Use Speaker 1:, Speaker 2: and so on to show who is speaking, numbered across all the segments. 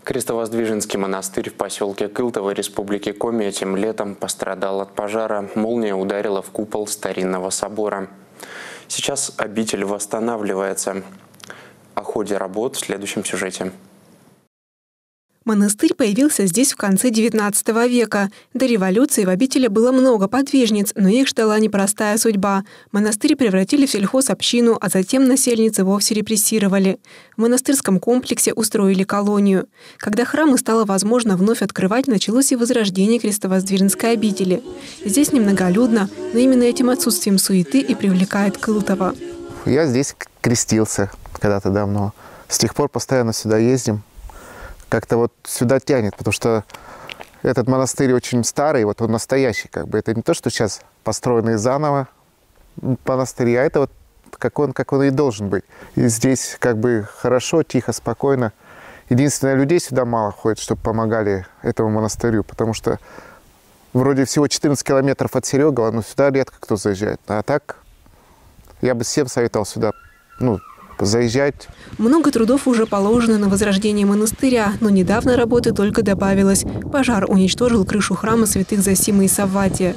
Speaker 1: Крестовоздвиженский монастырь в поселке Кылтово Республики Коми этим летом пострадал от пожара. Молния ударила в купол старинного собора. Сейчас обитель восстанавливается. О ходе работ в следующем сюжете.
Speaker 2: Монастырь появился здесь в конце XIX века. До революции в обители было много подвижниц, но их ждала непростая судьба. Монастырь превратили в сельхозобщину, а затем насельницы вовсе репрессировали. В монастырском комплексе устроили колонию. Когда храмы стало возможно вновь открывать, началось и возрождение Крестовоздвиженской обители. Здесь немноголюдно, но именно этим отсутствием суеты и привлекает Кылтово.
Speaker 3: Я здесь крестился когда-то давно. С тех пор постоянно сюда ездим. Как-то вот сюда тянет, потому что этот монастырь очень старый, вот он настоящий, как бы. Это не то, что сейчас построенный заново монастырь, а это вот как он и должен быть. И здесь как бы хорошо, тихо, спокойно. Единственное, людей сюда мало ходит, чтобы помогали этому монастырю, потому что вроде всего 14 километров от Серегова, но сюда редко кто заезжает. А так я бы всем советовал сюда, заезжать.
Speaker 2: Много трудов уже положено на возрождение монастыря, но недавно работы только добавилось. Пожар уничтожил крышу храма святых Зосимы и Савватия.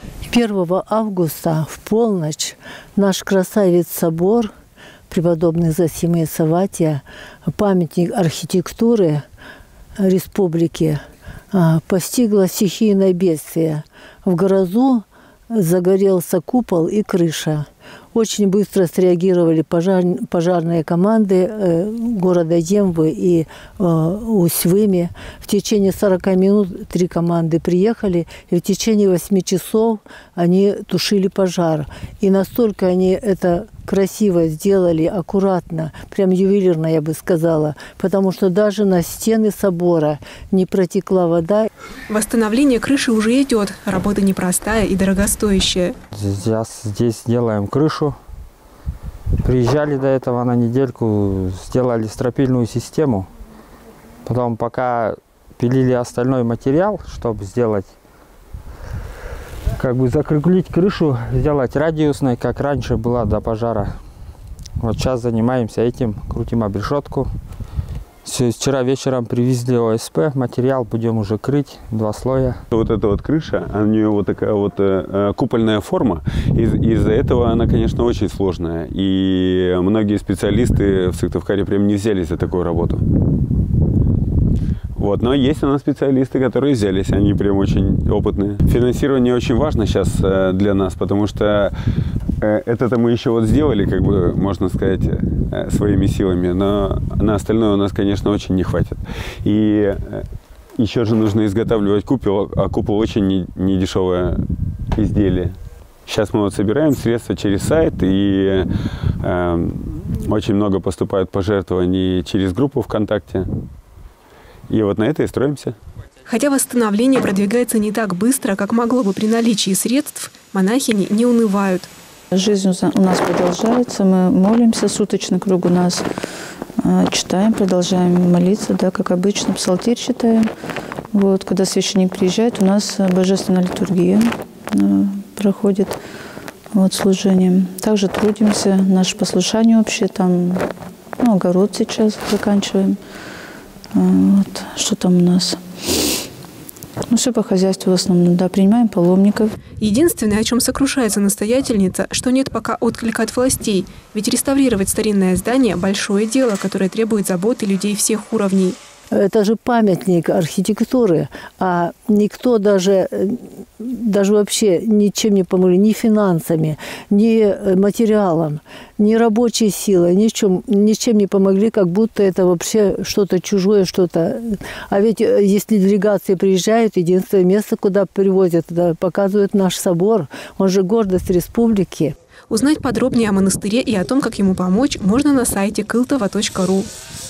Speaker 4: 1 августа в полночь наш красавец-собор преподобных Зосимы и Савватия, памятник архитектуры республики, постигло стихийное бедствие. В грозу загорелся купол и крыша. Очень быстро среагировали пожарные команды города Демвы и Усть-Вымя. В течение 40 минут 3 команды приехали, и в течение 8 часов они тушили пожар. И настолько они это красиво сделали, аккуратно, прям ювелирно, я бы сказала, потому что даже на стены собора не протекла вода.
Speaker 2: Восстановление крыши уже идет. Работа непростая и дорогостоящая.
Speaker 5: Сейчас здесь делаем крышу. Приезжали до этого на недельку, сделали стропильную систему. Потом пока пилили остальной материал, чтобы сделать, закруглить крышу, сделать радиусной, как раньше была до пожара. Вот сейчас занимаемся этим, крутим обрешетку. Вчера вечером привезли ОСП, материал будем уже крыть, 2 слоя.
Speaker 6: Вот эта вот крыша, у нее вот такая вот купольная форма. Из-за этого она, конечно, очень сложная. И многие специалисты в Сыктывкаре прям не взялись за такую работу. Вот. Но есть у нас специалисты, которые взялись, они прям очень опытные. Финансирование очень важно сейчас для нас, потому что это-то мы еще вот сделали, можно сказать, своими силами, но на остальное у нас, конечно, очень не хватит. И еще же нужно изготавливать купол, а купол очень недешевое изделие. Сейчас мы вот собираем средства через сайт, и очень много поступает пожертвований через группу ВКонтакте. И вот на это и строимся.
Speaker 2: Хотя восстановление продвигается не так быстро, как могло бы при наличии средств, монахини не унывают.
Speaker 7: Жизнь у нас продолжается, мы молимся суточно круг у нас, читаем, продолжаем молиться, да, как обычно, псалтирь читаем. Вот, когда священник приезжает, у нас божественная литургия проходит служением. Также трудимся, наше послушание общее, там, огород сейчас заканчиваем. Вот, что там у нас? Все по хозяйству в основном, да, принимаем паломников.
Speaker 2: Единственное, о чем сокрушается настоятельница, что нет пока отклика от властей. Ведь реставрировать старинное здание – большое дело, которое требует заботы людей всех уровней.
Speaker 4: Это же памятник архитектуры, а никто даже вообще ничем не помогли, ни финансами, ни материалом, ни рабочей силой, ничем не помогли, как будто это вообще что-то чужое, что-то. А ведь если делегации приезжают, единственное место, куда привозят, показывают наш собор, он же гордость республики.
Speaker 2: Узнать подробнее о монастыре и о том, как ему помочь, можно на сайте kyltovo.ru.